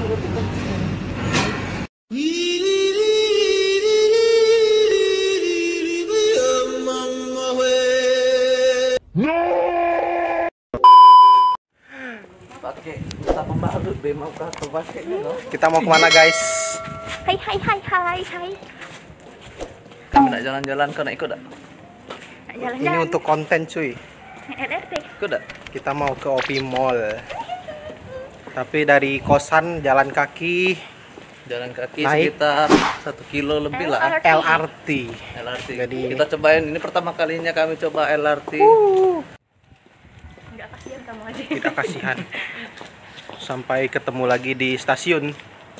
Kita mau kemana guys? Hai. Kami nak jalan-jalan, kau nak ikut tak? Jalan-jalan. Ini untuk konten cuy. LRT. Ikut tak? Kita mau ke OP Mall. Tapi dari kosan jalan kaki Jalan kaki naik sekitar 1 kilo lebih lah. LRT. Jadi kita cobain, ini pertama kalinya kami coba LRT. Enggak kasihan kamu aja. Tidak kasihan. Sampai ketemu lagi di stasiun.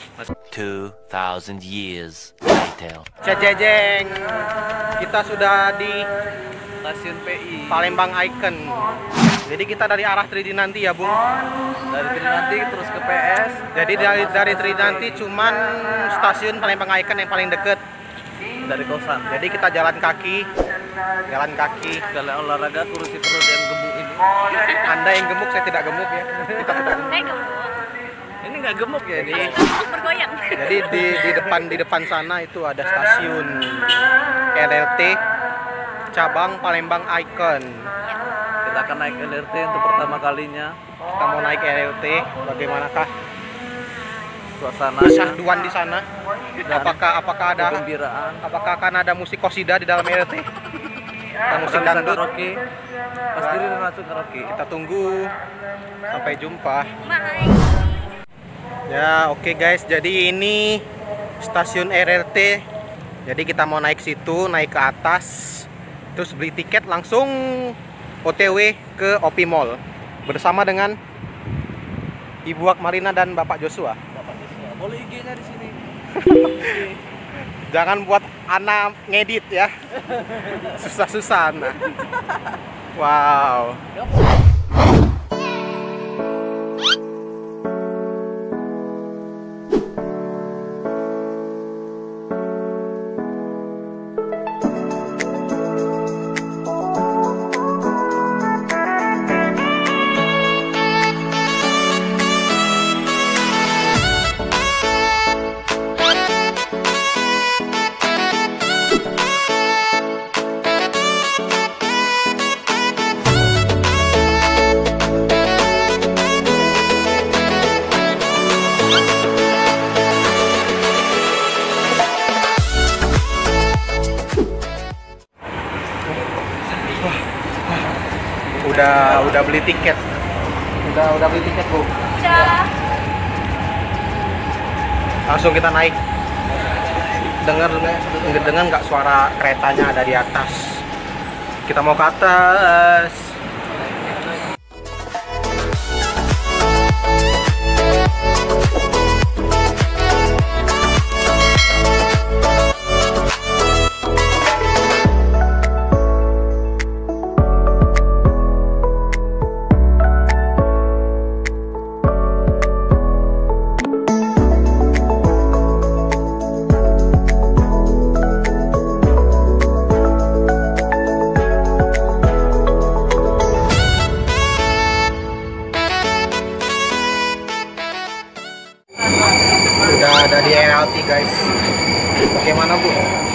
2000 years later. Cejeng. Kita sudah di Stasiun PI. Palembang Icon. Jadi kita dari arah Tridinanti ya, Bung. Dari Trinanti terus ke PS. Jadi dari Tridinanti cuman stasiun Palembang Icon yang paling deket Dari kosan. Jadi kita jalan kaki. Kalian olahraga kurusi perut yang gemuk ini. Anda yang gemuk, saya tidak gemuk ya. Kita tidak gemuk. Saya gemuk. Ini nggak gemuk ya ini. Gemuk bergoyang. Jadi di depan sana itu ada stasiun LRT cabang Palembang Icon. Kita akan naik LRT untuk pertama kalinya. Kita mau naik LRT. Bagaimanakah Suasana syahduan di sana? Apakah ada kegembiraan. apakah akan ada musik qosidah di dalam LRT? Musik Bisa dangdut. karaoke. Pasti dia masuk karaoke. Kita tunggu. Sampai jumpa. Bye. Ya, oke guys. Jadi ini stasiun LRT. Jadi kita mau naik situ, naik ke atas, terus beli tiket langsung OTW ke OP Mall bersama dengan Ibu Akmarina dan Bapak Joshua. Boleh IG-nya di sini. Jangan buat Ana ngedit ya. Susah-susah Ana. Wow. Udah beli tiket. Udah beli tiket, Bu. Udah. Langsung kita naik. Dengar nggak suara keretanya ada di atas? Kita mau ke atas. Udah ada di LRT guys. Bagaimana Bu?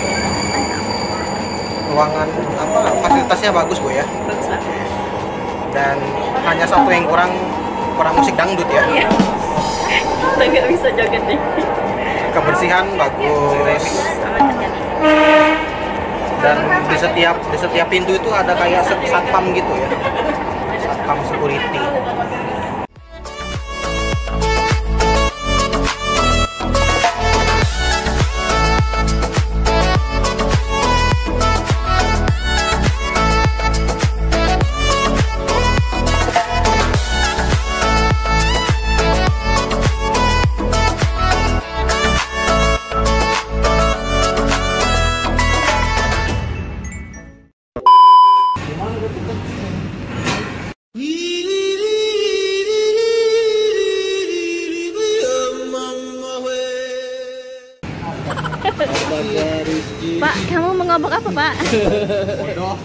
Ruangan apa fasilitasnya bagus Bu ya? Bagus lah. Dan hanya satu yang kurang musik dangdut ya. Iya. Kita nggak bisa joget nih. Kebersihan bagus. Dan di setiap pintu itu ada kayak satpam gitu ya. Satpam security. Pak, kamu mengobok apa, Pak? Bodoh.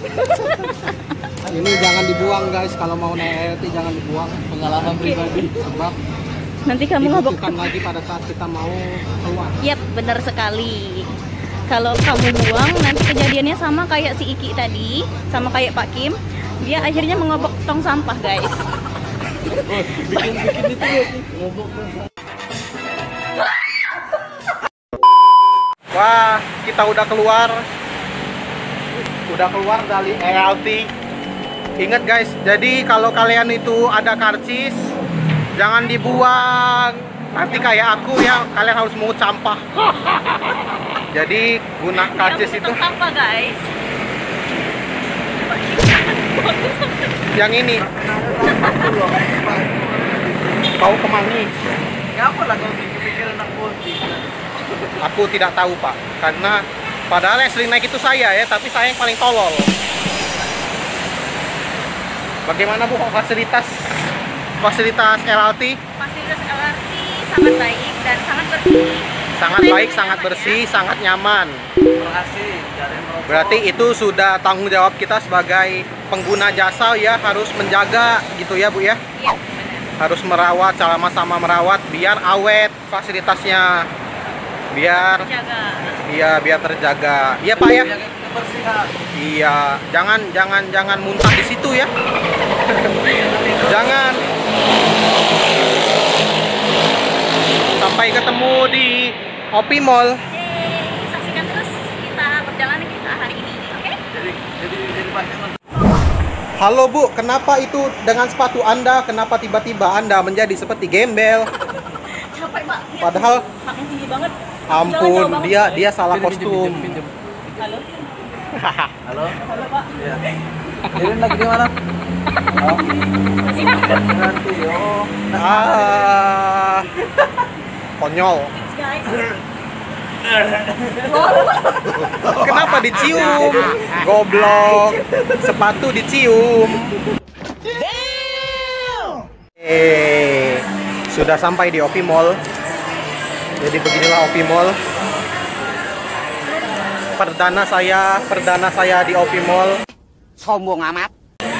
Ini jangan dibuang guys, kalau mau naik LRT jangan dibuang. Pengalaman pribadi. Sebab Nanti kamu ngabok. dibutuhkan lagi pada saat kita mau keluar. Yap, benar sekali. Kalau kamu buang, nanti kejadiannya sama kayak si Iki tadi, sama kayak Pak Kim. Dia akhirnya mengobok tong sampah, guys. Bikin itu ya, ngobok. Wah, kita udah keluar dari LRT. Ingat guys, jadi kalau kalian itu ada karcis, jangan dibuang. Nanti kayak aku ya, kalian harus mungut sampah. Jadi guna karcis itu Tong sampah, guys. yang ini. Bau kemangi. Ngapa lah kau pikir anak putih? Aku tidak tahu Pak, karena padahal yang sering naik itu saya ya, tapi saya yang paling tolol. Bagaimana Bu fasilitas LRT? Fasilitas LRT sangat baik dan sangat bersih. Sangat baik, sangat bersih, sangat nyaman. Terima kasih. Jangan merokok. Berarti itu sudah tanggung jawab kita sebagai pengguna jasa ya, harus menjaga gitu ya Bu ya. Iya, benar. Harus merawat, sama-sama merawat biar awet fasilitasnya. Biar Jaga. iya, biar terjaga. Iya Pak ya. Jaga kebersihan. Iya, jangan muntah di situ ya. Jangan. Sampai ketemu di Opi Mall. Yeay, saksikan terus kita perjalanan kita hari ini, oke? Jadi pasti Halo Bu, kenapa itu dengan sepatu Anda, kenapa tiba-tiba Anda menjadi seperti gembel? Capek, Pak. Padahal Haknya tinggi banget. ampun, Jalan jauh banget. dia salah kostum. Halo. Halo. Halo, Pak. Iya. Jadi lagi di mana? Oh, Masih nanti. Oh. Ah, konyol. guys. Kenapa dicium? Goblok. Sepatu dicium. Sudah sampai di Opi Mall. Jadi beginilah Opi Mall. Perdana saya di Opi Mall. Sombong amat.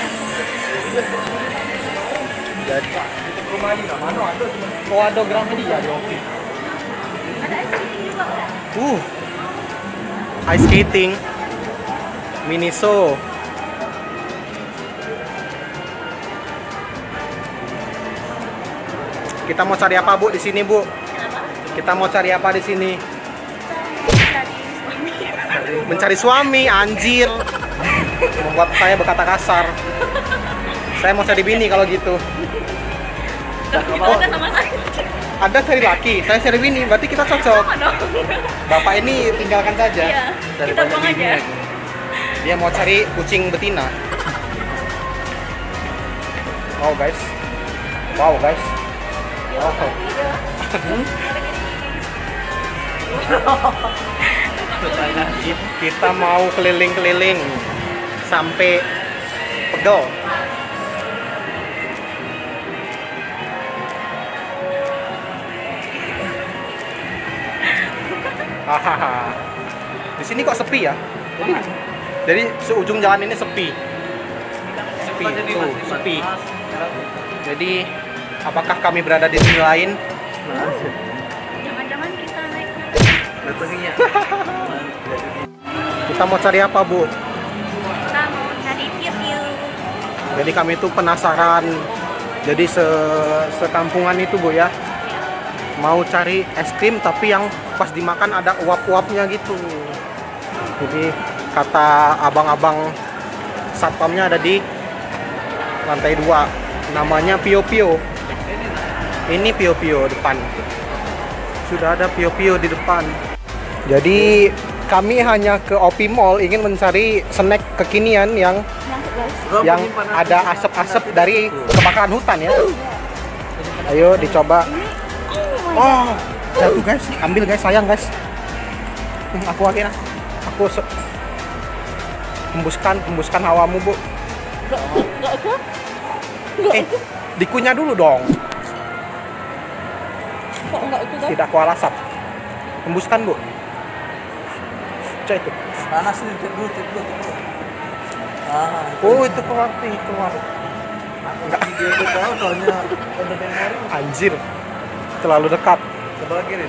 Jadi oh ada Gramedia di Opi. Ice skating, Miniso. Kita mau cari apa Bu di sini Bu? Kita mau cari apa di sini? Mencari suami, anjir. Membuat saya berkata kasar. Saya mau cari bini kalau gitu. Kita udah sama saya. Ada cari laki, saya cari bini, berarti kita cocok. Sama dong. Bapak ini tinggalkan saja. Iya. Kita buang aja. Dia mau cari kucing betina. Wow guys. Wow guys. Wow. Kita mau keliling-keliling sampai Pegel. Hahaha. Di sini kok sepi ya? Jadi seujung jalan ini sepi. Sepi, tuh, sepi. Jadi apakah kami berada di sini lain? Jangan-jangan kita naik Datanginya. Kita mau cari apa Bu? kita mau cari piu-piu. Jadi kami itu penasaran. Jadi sekampungan itu Bu ya, mau cari es krim tapi yang pas dimakan ada uap-uapnya gitu. Jadi kata abang-abang satpamnya ada di lantai 2. Namanya Pio Pio. Ini Pio Pio depan. Sudah ada Pio Pio di depan. Jadi kami hanya ke Opi Mall ingin mencari snack kekinian yang ada asap-asap dari kebakaran hutan ya. Ayo dicoba. Oh, jatuh guys, ambil guys, sayang guys. Aku akhirnya, hembuskan hawamu Bu. Dikunyah dulu dong. Kok enggak itu, guys? Tidak kuala asap. Hembuskan Bu. Coba itu. Panas nih, tidur. Oh itu keluar. Enggak. Dia tahu soalnya ada memori. Anjir. Terlalu dekat. Sebelah kiri.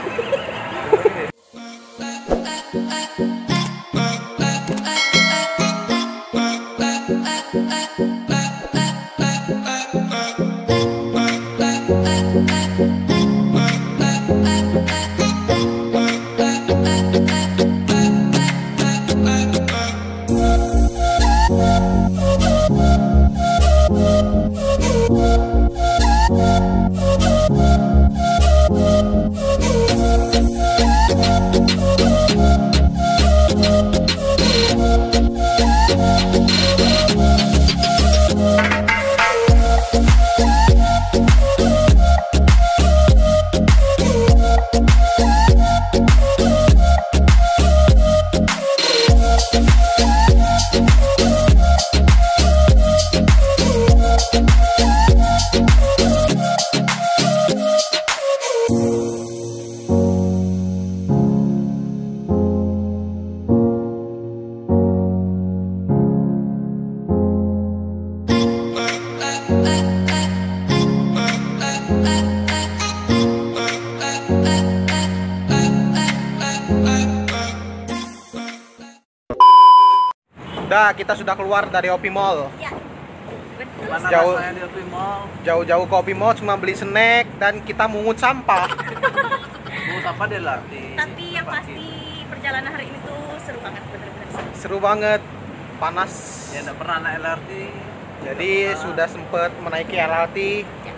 Udah, kita sudah keluar dari Opi Mall. Ya. Betul. Mana Jauh. rasanya di Opi Mall? Jauh-jauh ke Opi Mall cuma beli snack dan kita mungut sampah. Mau apa deh latih? Tapi yang pasti perjalanan hari ini tuh seru banget, bener-bener seru. Seru banget, panas. Ya enggak pernah naik LRT. Jadi sudah sempet menaiki LRT. Ya.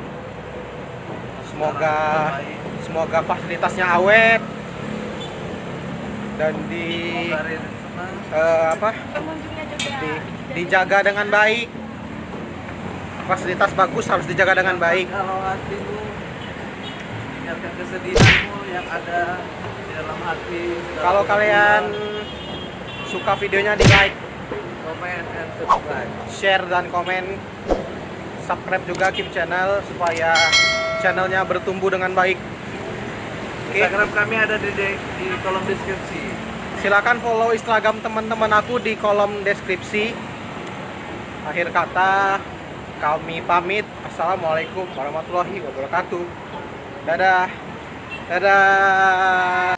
Semoga fasilitasnya awet dan Pengunjungnya juga dijaga dengan baik. Fasilitas bagus harus dijaga dengan baik. Kalau hatimu ingatkan kesedihanmu yang ada di dalam hati. Kalau kalian suka videonya di like, komen dan subscribe. share dan komen. Subscribe juga Kim Channel supaya channelnya bertumbuh dengan baik. Oke. Instagram kami ada di kolom deskripsi. Silakan follow Instagram teman-teman aku di kolom deskripsi. Akhir kata, kami pamit. Assalamualaikum warahmatullahi wabarakatuh. Dadah. Dadah.